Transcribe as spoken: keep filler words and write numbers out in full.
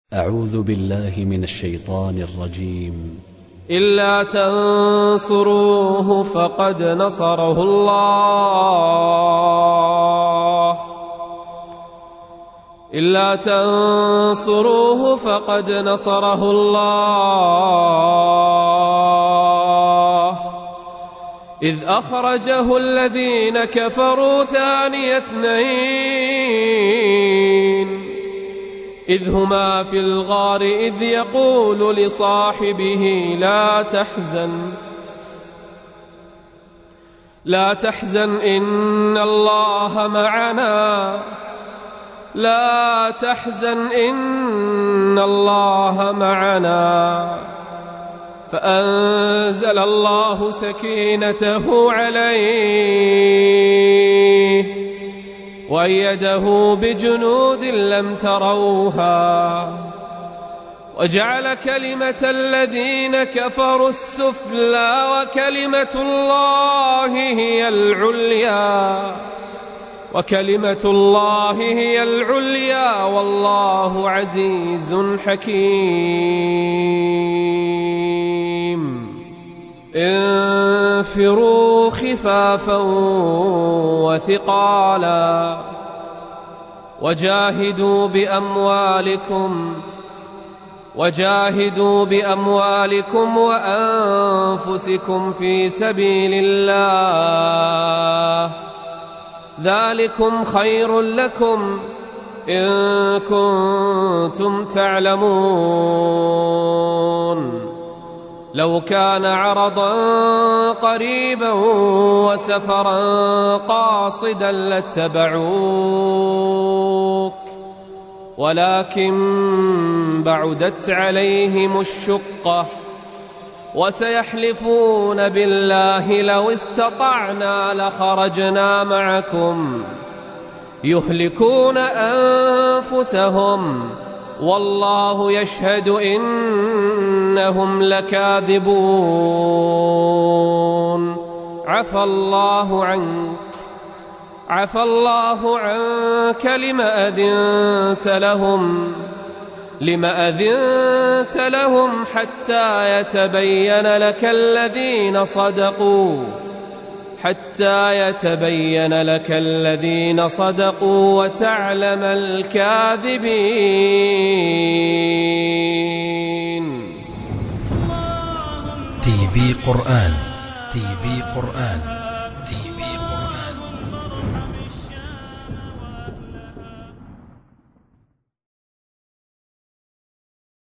أعوذ بالله من الشيطان الرجيم. إلا تنصروه فقد نصره الله إلا تنصروه فقد نصره الله إذ أخرجه الذين كفروا ثاني اثنين إذ هما في الغار إذ يقول لصاحبه لا تحزن لا تحزن إن الله معنا لا تحزن إن الله معنا فأنزل الله سكينته عليه وأيده بجنود لم تروها وجعل كلمة الذين كفروا السفلى وكلمة الله هي العليا وكلمة الله هي العليا والله عزيز حكيم. انفروا خفافا وثقالا وجاهدوا بأموالكم وجاهدوا بأموالكم وأنفسكم في سبيل الله ذلكم خير لكم إن كنتم تعلمون. لو كان عرضا قريبا وسفرا قاصدا لاتبعوك ولكن بعدت عليهم الشقة وسيحلفون بالله لو استطعنا لخرجنا معكم يهلكون أنفسهم والله يشهد إنهم لكاذبون. عفى الله عنك عفى الله عنك لما أذنت لهم لما أذنت لهم حتى يتبين لك الذين صدقوا حتى يتبين لك الذين صدقوا وتعلم الكاذبين. تي في قرآن تي في قرآن